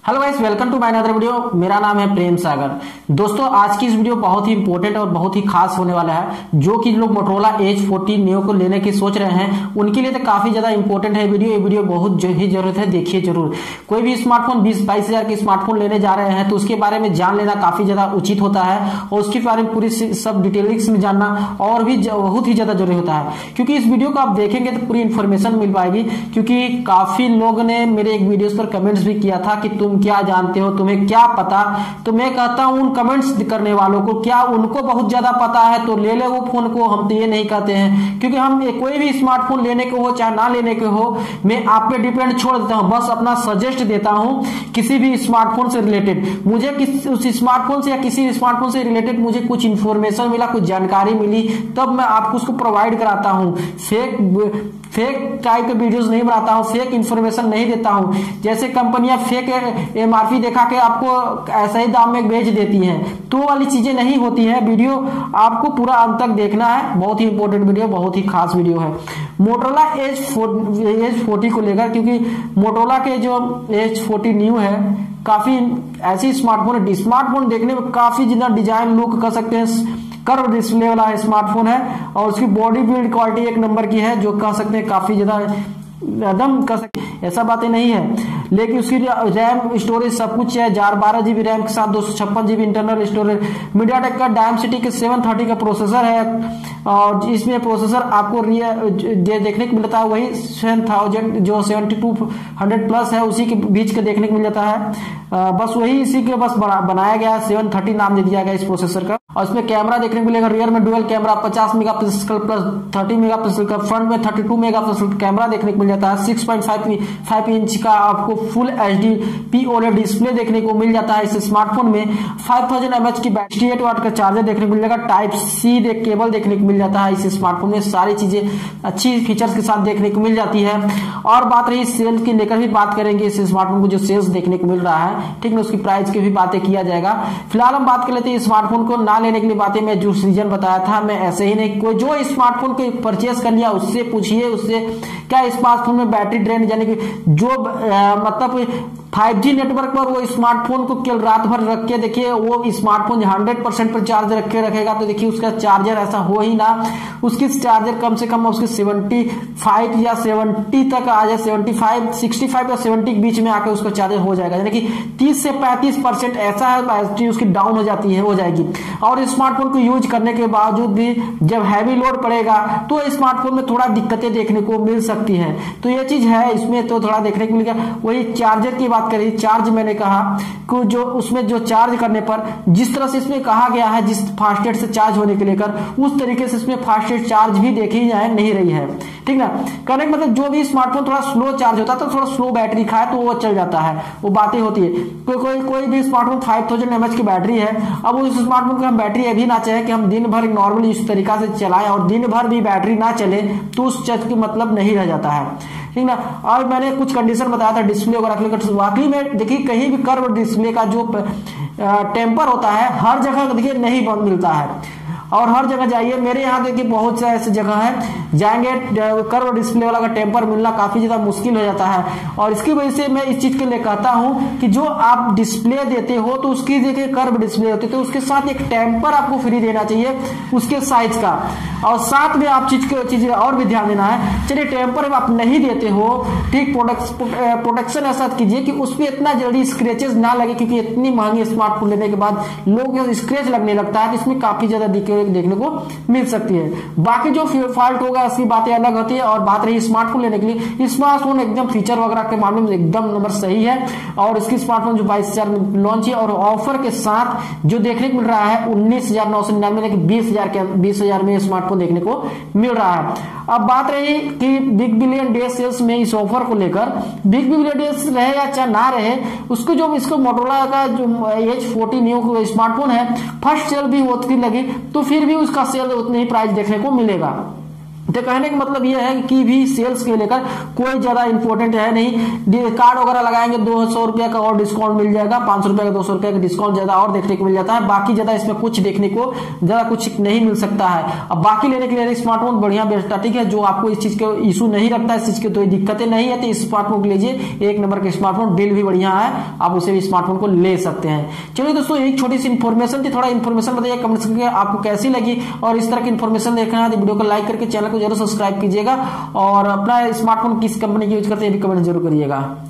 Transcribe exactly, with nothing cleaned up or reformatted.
Hello guys, welcome to my another video. मेरा नाम है प्रेम सागर। दोस्तों, आज की इस वीडियो बहुत ही इंपॉर्टेंट और बहुत ही खास होने वाला है। जो कि लोग मोटोरोला एज फोर्टी नियो को लेने की सोच रहे हैं उनके लिए तो काफी ज्यादा इंपॉर्टेंट है वीडियो। ये वीडियो बहुत जो ही जरूरत है, देखिए जरूर। कोई भी स्मार्टफोन बीस बाईस हजार के स्मार्टफोन लेने जा रहे हैं तो उसके बारे में जान लेना काफी ज्यादा उचित होता है और उसके बारे में पूरी सब डिटेलिंग्स में जानना और भी बहुत ही ज्यादा जरूरी होता है, क्योंकि इस वीडियो को आप देखेंगे तो पूरी इन्फॉर्मेशन मिल पाएगी। क्योंकि काफी लोग ने मेरे एक वीडियोस पर कमेंट्स भी किया था कि तुम क्या जानते हो, तुम्हें क्या पता। तो मैं कहता हूं उन कमेंट्स करने वालों को, क्या उनको बहुत ज्यादा पता है तो ले ले वो फोन को। हम तो ये नहीं कहते हैं, क्योंकि हम कोई भी स्मार्टफोन लेने को हो चाहे ना लेने को हो, मैं आप पे डिपेंड छोड़ देता हूं। बस अपना सजेस्ट देता हूं किसी भी स्मार्टफोन से रिलेटेड। मुझे किस उस स्मार्टफोन से या किसी स्मार्टफोन से रिलेटेड मुझे कुछ इंफॉर्मेशन मिला, कुछ जानकारी मिली, तब मैं आपको उसको प्रोवाइड कराता हूं। फेक फेक टाइप के वीडियोस नहीं बनाता हूं, फेक इंफॉर्मेशन नहीं देता हूं। जैसे कंपनियां फेक एमआरपी दिखा के आपको ऐसा ही दाम में बेच देती हैं, तो वाली चीजें नहीं होती है। वीडियो आपको पूरा अंत तक देखना है। बहुत ही इंपॉर्टेंट वीडियो, बहुत ही खास वीडियो है मोटोरोला एज फोर्टी को लेकर। क्योंकि मोटोरोला के जो एज फोर्टी न्यू है, काफी ऐसी स्मार्टफोन है, स्मार्टफोन देखने में काफी ज्यादा डिजाइन लुक कर सकते हैं, कर्व डिस्प्ले वाला स्मार्टफोन है और उसकी बॉडी बिल्ड क्वालिटी एक नंबर की है, जो कह सकते हैं काफी ज्यादा एकदम कह सकते, ऐसा बातें नहीं है। लेकिन उसकी रैम स्टोरेज सब कुछ है, हजार बारह जीबी रैम के साथ दो सौ छप्पन जीबी इंटरनल स्टोरेज। मीडियाटेक का डायमेंसिटी के सेवन थर्टी का प्रोसेसर है और इसमें प्रोसेसर आपको देखने को मिलता है वही सेवन थाउजेंड जो सेवेंटी टू हंड्रेड प्लस है, उसी के बीच के देखने को मिल जाता है। आ, बस वही इसी के बस बना, बनाया गया है। सेवन थर्टी नाम दे दिया गया इस प्रोसेसर का। और इसमें कैमरा देखने को मिलेगा, रियर में डुअल कैमरा पचास मेगापिक्सल प्लस थर्टी मेगापिक्सल का, फ्रंट में थर्टी टू मेगापिक्सल कैमरा देखने को मिल जाता है। सिक्स पॉइंट फाइव इंच का आपको full HD P OLED display देखने को मिल जाता है इस स्मार्टफोन में। फाइव थाउजेंड एमएच की बैटरी, एट वाट का चार्जर देखने को मिल जाएगा। टाइप सी देख केबल देखने को मिल जाता है इस स्मार्टफोन में। सारी चीजें अच्छी फीचर्स के साथ देखने को मिल जाती है। और बात रही सेल्स की लेकर भी बात करेंगे इस स्मार्टफोन को, जो सेल्स देखने को मिल रहा है, ठीक है, उसकी प्राइस की भी बातें किया जाएगा। फिलहाल हम बात कर लेते हैं स्मार्टफोन को ना लेने के लिए बातें। मैं जो रीजन बताया था, मैं ऐसे ही नहीं, कोई जो स्मार्टफोन को परचेस कर लिया उससे पूछिए, उससे क्या स्मार्टफोन में बैटरी ड्रेन, यानी कि जो आ, मतलब फाइव जी नेटवर्क पर वो स्मार्टफोन को केवल रात भर रख के देखिए, वो स्मार्टफोन हंड्रेड परसेंट पर चार्ज रखे रखेगा तो देखिए उसका चार्जर ऐसा हो ही ना। उसकी चार्जर कम से कम उसके सेवेंटी फाइव या सेवेंटी तक आ जाए, सेवेंटी फाइव सिक्सटी फाइव या सेवेंटी के बीच में आकर उसका चार्जर हो जाएगा, यानी कि तीस से पैंतीस परसेंट ऐसा है बैटरी उसकी डाउन हो जाती है, हो जाएगी। और स्मार्टफोन को यूज करने के बावजूद भी जब हैवी लोड पड़ेगा तो स्मार्टफोन में थोड़ा दिक्कतें देखने को मिल सकती है। तो ये चीज है इसमें, तो थोड़ा देखने को मिलेगा। वही चार्जर की बात करें, चार्ज मैंने कहा कि जो उसमें जो चार्ज करने पर जिस तरह से इसमें कहा गया है, जिस फास्टेस्ट से चार्ज होने के लेकर, उस तरीके से इसमें फास्टेस्ट चार्ज भी देखी जाए नहीं रही है, ठीक ना। कहने का मतलब जो भी स्मार्टफोन थोड़ा स्लो चार्ज होता है तो थोड़ा स्लो बैटरी खाए तो वो चल जाता है, वो बातें होती है। कोई कोई कोई भी स्मार्टफोन फाइव थाउजेंड एमएच की बैटरी है, अब उस स्मार्टफोन को हम बैटरी ये भी ना चाहे कि हम दिन भर नॉर्मली इस तरीका से चलाएं और दिन भर भी बैटरी ना चले, तो उस चीज की मतलब नहीं रह जाता है, ठीक ना। और मैंने कुछ कंडीशन बताया था डिस्प्ले वगैरह, वाकई में देखिए कहीं भी कर्व डिस्प्ले का जो टेम्पर होता है हर जगह देखिए नहीं मिलता है। और हर जगह जाइए, मेरे यहाँ देखिए बहुत से ऐसी जगह है जाएंगे कर्व डिस्प्ले वाला का टेम्पर मिलना काफी ज्यादा मुश्किल हो जाता है। और इसकी वजह से मैं इस चीज के लिए कहता हूं कि जो आप डिस्प्ले देते हो तो उसकी देखिए कर्व डिस्प्ले होती है तो उसके साथ एक टेम्पर आपको फ्री देना चाहिए उसके साइज का। और साथ में आप चीज को चीज और भी ध्यान देना है। चलिए टेम्पर आप नहीं देते हो, ठीक, प्रोटेक्शन ऐसा कीजिए कि उसमें इतना जल्दी स्क्रेचेस ना लगे, क्योंकि इतनी महंगी स्मार्टफोन लेने के बाद लोगों को स्क्रेच लगने लगता है, इसमें काफी ज्यादा दिक्कत देखने को मिल सकती है। बाकी जो फॉल्ट होगा उसकी बातें अलग होती है। और बात रही स्मार्टफोन लेने के लिए, स्मार्टफोन एकदम फीचर वगैरह के मामले में एकदम नंबर सही है। और इसकी स्मार्टफोन जो बाईस हजार में लॉन्च है और ऑफर के साथ जो देखने को मिल रहा है उन्नीस हजार नौ सौ निन्यानवे, लेकिन बीस हजार के बीस हजार में स्मार्टफोन देखने को मिल रहा है। अब बात रही कि बिग बिलियन डे सेल्स में इस ऑफर को लेकर, बिग बिलियन डे रहे या चाहे ना रहे, उसको जो इसको मोटोरोला का जो एज फोर्टी न्यू स्मार्टफोन है फर्स्ट सेल भी होती लगी तो फिर भी उसका सेल उतने ही प्राइस देखने को मिलेगा। तो कहने का मतलब यह है कि भी सेल्स के लेकर कोई ज्यादा इंपॉर्टेंट है नहीं। कार्ड वगैरह लगाएंगे दो सौ रुपया का और डिस्काउंट मिल जाएगा, पांच सौ रुपया का दो सौ रुपया का डिस्काउंट ज्यादा और देखने को मिल जाता है। बाकी ज्यादा इसमें कुछ देखने को ज्यादा कुछ नहीं मिल सकता है। अब बाकी लेने के लिए स्मार्टफोन बढ़िया बेस्ट है, ठीक है। जो आपको इस चीज के इशू नहीं रखता है, इस चीज की तो दिक्कतें नहीं है, तो इस स्मार्टफोन को लीजिए। एक नंबर का स्मार्टफोन, बिल भी बढ़िया है, आप उसे भी स्मार्टफोन को ले सकते हैं। चलिए दोस्तों, एक छोटी सी इन्फॉर्मेशन थी, थोड़ा इन्फॉर्मेशन बताइए कमेंट करके आपको कैसी लगी। और इस तरह की इन्फॉर्मेशन देखना है तो वीडियो को लाइक करके चैनल को जरूर सब्सक्राइब कीजिएगा। और अपना स्मार्टफोन किस कंपनी की यूज करते हैं ये भी कमेंट जरूर करिएगा।